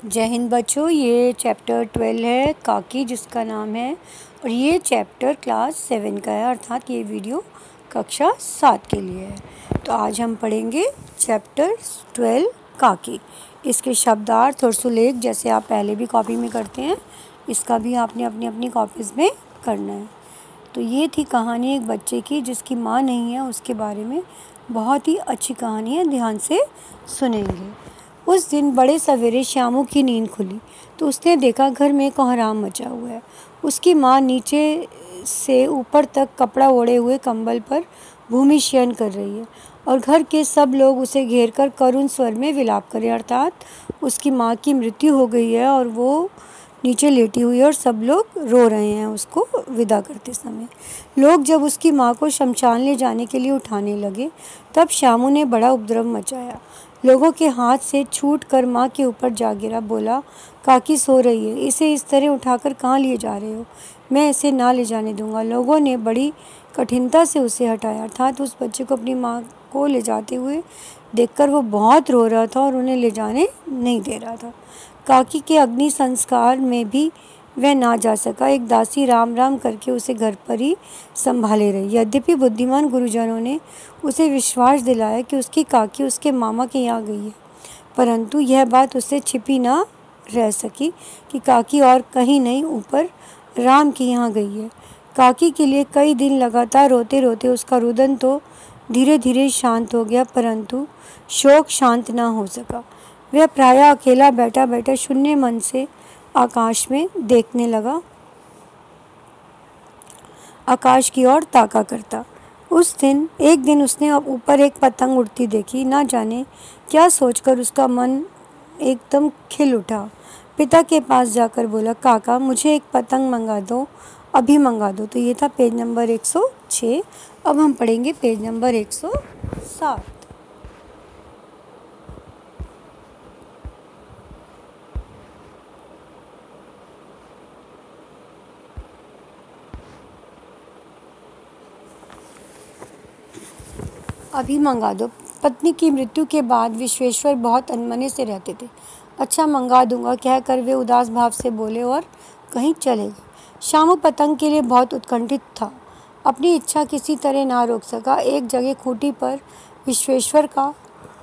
जय हिंद बच्चों। ये चैप्टर 12 है काकी, जिसका नाम है, और ये चैप्टर क्लास 7 का है, अर्थात ये वीडियो कक्षा 7 के लिए है। तो आज हम पढ़ेंगे चैप्टर 12 काकी। इसके शब्दार्थ और सुलेख जैसे आप पहले भी कॉपी में करते हैं, इसका भी आपने अपनी अपनी कॉपीज़ में करना है। तो ये थी कहानी एक बच्चे की जिसकी माँ नहीं है, उसके बारे में। बहुत ही अच्छी कहानी है, ध्यान से सुनेंगे। उस दिन बड़े सवेरे श्यामू की नींद खुली तो उसने देखा घर में कोहराम मचा हुआ है। उसकी माँ नीचे से ऊपर तक कपड़ा ओढ़े हुए कंबल पर भूमि शयन कर रही है और घर के सब लोग उसे घेरकर करुण स्वर में विलाप करें, अर्थात उसकी माँ की मृत्यु हो गई है और वो नीचे लेटी हुई है और सब लोग रो रहे हैं उसको विदा करते समय। लोग जब उसकी माँ को शमशान ले जाने के लिए उठाने लगे तब श्यामू ने बड़ा उपद्रव मचाया। लोगों के हाथ से छूट कर माँ के ऊपर जा गिरा। बोला, काकी सो रही है, इसे इस तरह उठाकर कहाँ लिए जा रहे हो? मैं इसे ना ले जाने दूंगा। लोगों ने बड़ी कठिनता से उसे हटाया, अर्थात उस बच्चे को अपनी माँ को ले जाते हुए देखकर वो बहुत रो रहा था और उन्हें ले जाने नहीं दे रहा था। काकी के अग्नि संस्कार में भी वह ना जा सका। एक दासी राम राम करके उसे घर पर ही संभाले रही। यद्यपि बुद्धिमान गुरुजनों ने उसे विश्वास दिलाया कि उसकी काकी उसके मामा के यहाँ गई है, परंतु यह बात उससे छिपी ना रह सकी कि काकी और कहीं नहीं, ऊपर राम के यहाँ गई है। काकी के लिए कई दिन लगातार रोते रोते उसका रुदन तो धीरे धीरे शांत हो गया, परंतु शोक शांत ना हो सका। वह प्रायः अकेला बैठा बैठा शून्य मन से आकाश में देखने लगा, आकाश की ओर ताका करता। एक दिन उसने ऊपर एक पतंग उड़ती देखी। ना जाने क्या सोचकर उसका मन एकदम खिल उठा। पिता के पास जाकर बोला, काका मुझे एक पतंग मंगा दो, अभी मंगा दो। तो ये था पेज नंबर 106। अब हम पढ़ेंगे पेज नंबर 107। अभी मंगा दो। पत्नी की मृत्यु के बाद विश्वेश्वर बहुत अनमने से रहते थे। अच्छा मंगा दूंगा कहकर वे उदास भाव से बोले और कहीं चले गए। श्यामू पतंग के लिए बहुत उत्कंठित था। अपनी इच्छा किसी तरह ना रोक सका। एक जगह खूंटी पर विश्वेश्वर का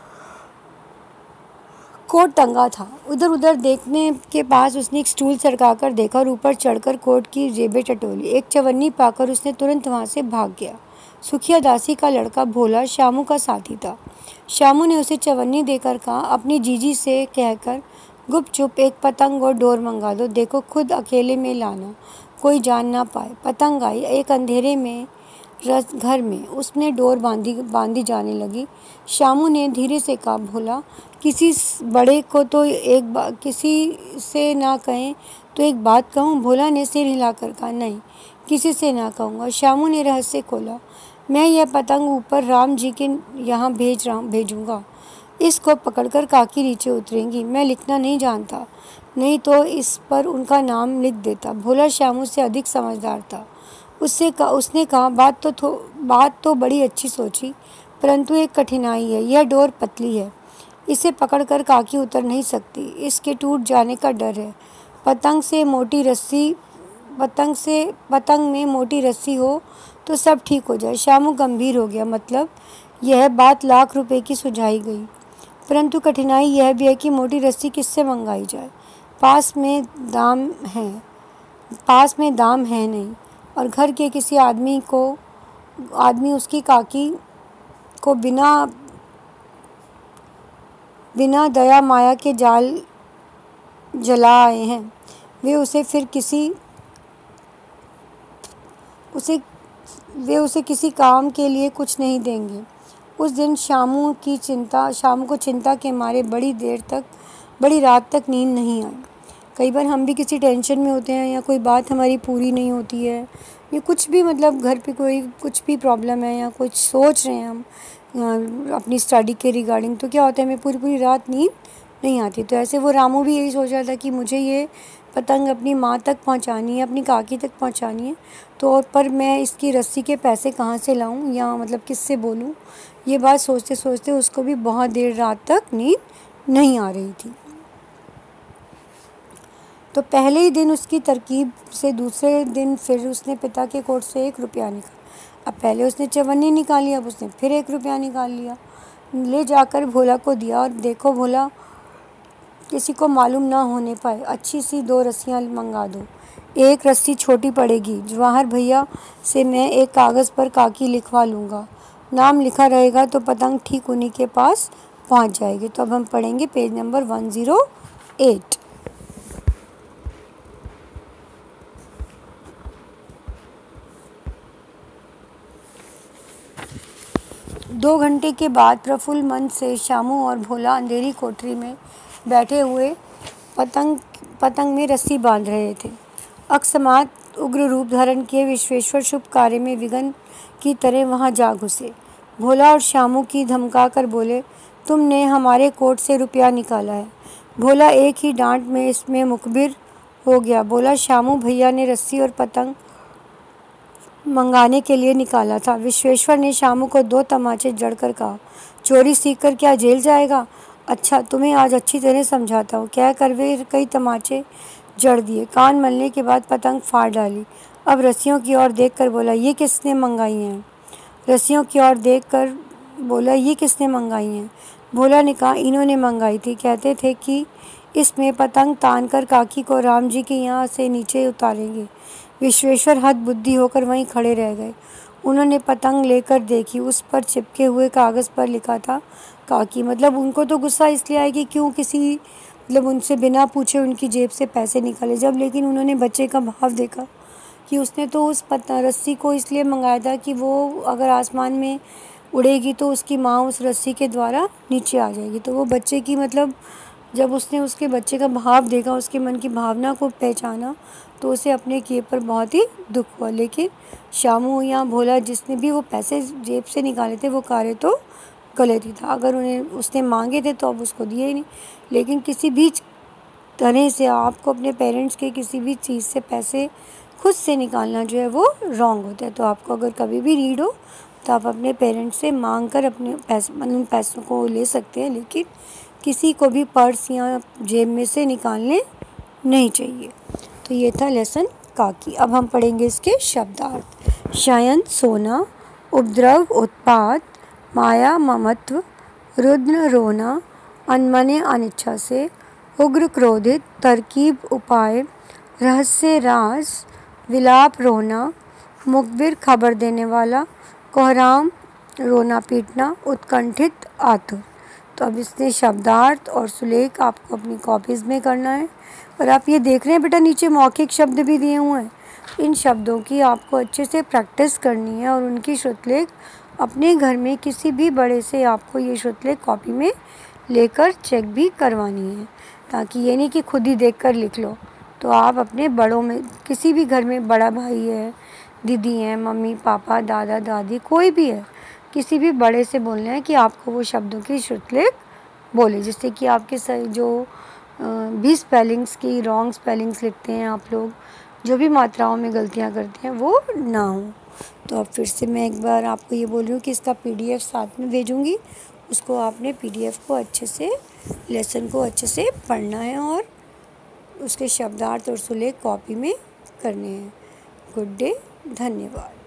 कोट टंगा था। उधर उधर देखने के पास उसने एक स्टूल सरकाकर देखा और ऊपर चढ़कर कोट की जेबें टटोली। एक चवन्नी पाकर उसने तुरंत वहां से भाग गया। सुखिया दासी का लड़का भोला श्यामू का साथी था। श्यामू ने उसे चवन्नी देकर कहा, अपनी जीजी से कहकर गुपचुप एक पतंग और डोर मंगा दो। देखो खुद अकेले में लाना, कोई जान ना पाए। पतंग आई। एक अंधेरे में घर में उसने डोर बांधी जाने लगी। श्यामू ने धीरे से कहा, भोला किसी बड़े को तो किसी से ना कहें तो एक बात कहूँ? भोला ने सिर हिलाकर कहा, नहीं किसी से ना कहूँगा। श्यामू ने रहस्य खोला, मैं यह पतंग ऊपर राम जी के यहाँ भेजूँगा। इसको पकड़कर काकी नीचे उतरेंगी। मैं लिखना नहीं जानता, नहीं तो इस पर उनका नाम लिख देता। भोला श्यामू से अधिक समझदार था। उसने कहा, बात तो बड़ी अच्छी सोची, परंतु एक कठिनाई है। यह डोर पतली है, इसे पकड़कर काकी उतर नहीं सकती। इसके टूट जाने का डर है। पतंग में मोटी रस्सी हो तो सब ठीक हो जाए। श्यामू गंभीर हो गया। मतलब यह बात लाख रुपए की सुझाई गई, परंतु कठिनाई यह भी है कि मोटी रस्सी किससे मंगाई जाए? पास में दाम है नहीं, और घर के किसी आदमी उसकी काकी को बिना दया माया के जाल जला आए हैं। वे उसे किसी काम के लिए कुछ नहीं देंगे। उस दिन श्यामू को चिंता के मारे बड़ी रात तक नींद नहीं आई। कई बार हम भी किसी टेंशन में होते हैं या कोई बात हमारी पूरी नहीं होती है या कुछ भी, मतलब घर पे कुछ भी प्रॉब्लम है या कुछ सोच रहे हैं हम अपनी स्टडी के रिगार्डिंग, तो क्या होता है हमें पूरी रात नींद नहीं आती। तो ऐसे वो रामू भी यही सोच रहा था कि मुझे ये पतंग अपनी माँ तक पहुँचानी है, अपनी काकी तक पहुँचानी है, तो पर मैं इसकी रस्सी के पैसे कहाँ से लाऊं या मतलब किससे बोलूं? ये बात सोचते सोचते उसको भी बहुत देर रात तक नींद नहीं आ रही थी। तो पहले ही दिन उसकी तरकीब से दूसरे दिन फिर उसने पिता के कोट से 1 रुपया निकाला। अब पहले उसने चवन्नी निकाली, अब उसने फिर 1 रुपया निकाल लिया, ले जाकर भोला को दिया और देखो भोला, किसी को मालूम ना होने पाए अच्छी सी 2 रस्सियाँ मंगा दो। एक रस्सी छोटी पड़ेगी, जवाहर भैया से मैं एक कागज़ पर काकी लिखवा लूँगा, नाम लिखा रहेगा तो पतंग ठीक उन्हीं के पास पहुँच जाएगी। तो अब हम पढ़ेंगे पेज नंबर 108। 2 घंटे के बाद प्रफुल्ल मन से शामू और भोला अंधेरी कोठरी में बैठे हुए पतंग में रस्सी बांध रहे थे। अकस्मात उग्र रूप धारण किए विश्वेश्वर शुभ कार्य में विघ्न की तरह वहां जा घुसे। भोला और शामू की धमका कर बोले, तुमने हमारे कोट से रुपया निकाला है। भोला एक ही डांट में इसमें मुखबिर हो गया। बोला, शामू भैया ने रस्सी और पतंग मंगाने के लिए निकाला था। विश्वेश्वर ने शामू को 2 तमाचे जड़कर कहा, चोरी सीखकर क्या जेल जाएगा? अच्छा, तुम्हें आज अच्छी तरह समझाता हूँ। कह कर वे कई तमाचे जड़ दिए। कान मलने के बाद पतंग फाड़ डाली। अब रस्सियों की ओर देखकर बोला, ये किसने मंगाई हैं? रस्सियों की ओर देखकर बोला, ये किसने मंगाई हैं? भोला ने कहा, इन्होंने मंगाई थी। कहते थे कि इसमें पतंग तानकर काकी को राम जी के यहाँ से नीचे उतारेंगे। विश्वेश्वर हद बुद्धि होकर वहीं खड़े रह गए। उन्होंने पतंग लेकर देखी। उस पर चिपके हुए कागज़ पर लिखा था काकी। मतलब उनको तो गुस्सा इसलिए आया कि क्यों किसी उनसे बिना पूछे उनकी जेब से पैसे निकाले। जब लेकिन उन्होंने बच्चे का भाव देखा कि उसने तो उस रस्सी को इसलिए मंगाया था कि वो अगर आसमान में उड़ेगी तो उसकी माँ उस रस्सी के द्वारा नीचे आ जाएगी। तो वो बच्चे की जब उसने उसके बच्चे का भाव देखा, उसके मन की भावना को पहचाना, तो उसे अपने किए पर बहुत ही दुख हुआ। लेकिन शामू या भोला जिसने भी वो पैसे जेब से निकाले थे वो कार्य तो गलत ही था। अगर उसने मांगे थे तो अब उसको दिए ही नहीं। लेकिन किसी भी तरह से आपको अपने पेरेंट्स के किसी भी चीज़ से पैसे खुद से निकालना जो है वो रॉन्ग होता है। तो आपको अगर कभी भी नीड हो तो आप अपने पेरेंट्स से मांग कर अपने उन पैसों को ले सकते हैं, लेकिन किसी को भी पर्स या जेब में से निकालने नहीं चाहिए। तो ये था लेसन काकी। अब हम पढ़ेंगे इसके शब्दार्थ। शयन सोना, उपद्रव उत्पात, माया ममत्व, रुद्र रोना, अनमने अनिच्छा से, उग्र क्रोधित, तरकीब उपाय, रहस्य राज, विलाप रोना, मुखबिर खबर देने वाला, कोहराम रोना पीटना, उत्कंठित आतुर। तो अब इसने शब्दार्थ और सुलेख आपको अपनी कॉपीज़ में करना है। और आप ये देख रहे हैं बेटा, नीचे मौखिक शब्द भी दिए हुए हैं। इन शब्दों की आपको अच्छे से प्रैक्टिस करनी है और उनकी श्रुतलेख अपने घर में किसी भी बड़े से आपको ये श्रुतलेख कॉपी में लेकर चेक भी करवानी है, ताकि ये नहीं कि खुद ही देखकर लिख लो। तो आप अपने बड़ों में, किसी भी घर में बड़ा भाई है, दीदी हैं, मम्मी पापा, दादा दादी, कोई भी है, किसी भी बड़े से बोलना है कि आपको वो शब्दों की श्रुतलेख बोले, जिससे कि आपके जो भी स्पेलिंग्स की रॉन्ग स्पेलिंग्स लिखते हैं आप लोग, जो भी मात्राओं में गलतियां करते हैं वो ना हो। तो अब फिर से मैं एक बार आपको ये बोल रही हूँ कि इसका PDF साथ में भेजूँगी। उसको आपने PDF को अच्छे से, लेसन को अच्छे से पढ़ना है और उसके शब्दार्थ और सुलेख कॉपी में करने हैं। गुड डे, धन्यवाद।